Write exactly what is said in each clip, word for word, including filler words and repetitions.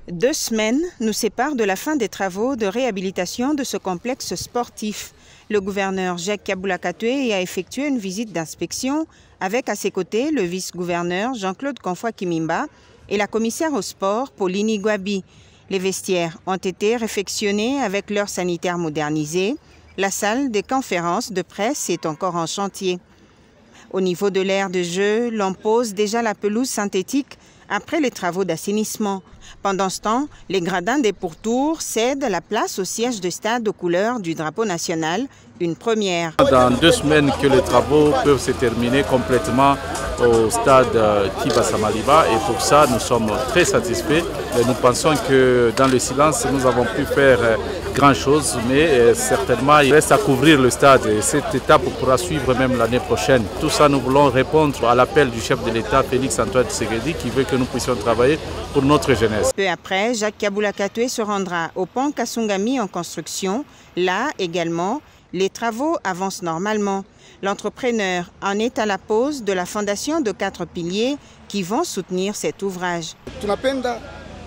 Deux semaines nous séparent de la fin des travaux de réhabilitation de ce complexe sportif. Le gouverneur Jacques Kabula Katoué a effectué une visite d'inspection avec à ses côtés le vice-gouverneur Jean-Claude Konfoy-Kimimba et la commissaire au sport Pauline Igwabi. Les vestiaires ont été réfectionnés avec leurs sanitaires modernisés. La salle des conférences de presse est encore en chantier. Au niveau de l'aire de jeu, l'on pose déjà la pelouse synthétique après les travaux d'assainissement. Pendant ce temps, les gradins des pourtours cèdent la place au siège de stade aux couleurs du drapeau national, une première. Dans deux semaines que les travaux peuvent se terminer complètement au stade Tiba Samaliba et pour ça nous sommes très satisfaits. Et nous pensons que dans le silence nous avons pu faire grand chose, mais certainement il reste à couvrir le stade et cette étape pourra suivre même l'année prochaine. Tout ça nous voulons répondre à l'appel du chef de l'État Félix Antoine Tshisekedi qui veut que nous puissions travailler pour notre jeunesse. Peu après, Jacques Kabula Katoué se rendra au pont Kasungami en construction. Là également, les travaux avancent normalement. L'entrepreneur en est à la pose de la fondation de quatre piliers qui vont soutenir cet ouvrage. Tunapenda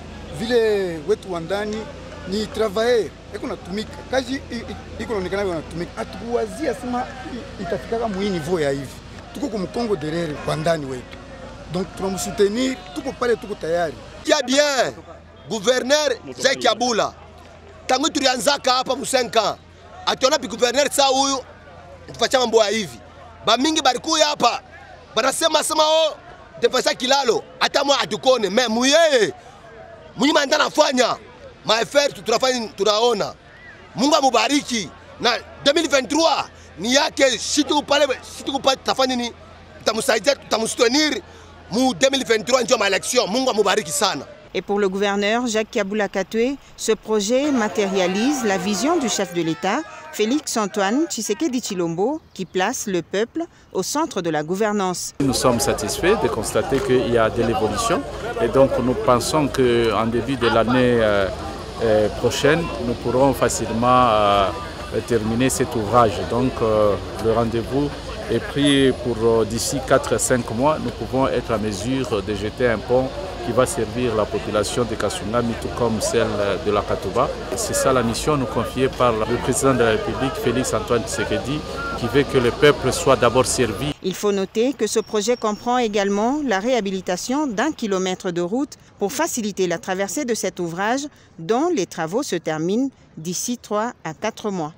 vile wetu wa ndani ni travailler eko natumika kazi iko naonekana wanatumika atuwazia sema itafika mu niveau ya hivi tuko kumkongo derere kwa ndani wetu donc tunamsoutenir tuko pale tuko tayari. Kia bien gouverneur Jacques Kabula tangu tulianzaka hapa musenka ationa bi gouverneur saa huyu tufanya mambo hivi ba mingi barikuya hapa banasema sema oh tufanya kilalo hata mwa atukone mais muyeye mwenye mandana afanya maeferi tunafanya tunaona. Mungu amubariki na deux mille vingt-trois ni yake situ pale situ pale tafanya ni tamusaidia tamusoutenir mu deux mille vingt-trois ndio ma élection. Mungu amubariki sana. Et pour le gouverneur Jacques Kabula Katoué, ce projet matérialise la vision du chef de l'État, Félix Antoine Tshisekedi Tshilombo, qui place le peuple au centre de la gouvernance. Nous sommes satisfaits de constater qu'il y a de l'évolution et donc nous pensons qu'en début de l'année euh, euh, prochaine, nous pourrons facilement euh, terminer cet ouvrage. Donc euh, le rendez-vous est pris pour euh, d'ici quatre à cinq mois, nous pouvons être en mesure de jeter un pont qui va servir la population de Kasungami tout comme celle de la Katouba. C'est ça la mission nous confiée par le président de la République, Félix Antoine Tshisekedi, qui veut que le peuple soit d'abord servi. Il faut noter que ce projet comprend également la réhabilitation d'un kilomètre de route pour faciliter la traversée de cet ouvrage dont les travaux se terminent d'ici trois à quatre mois.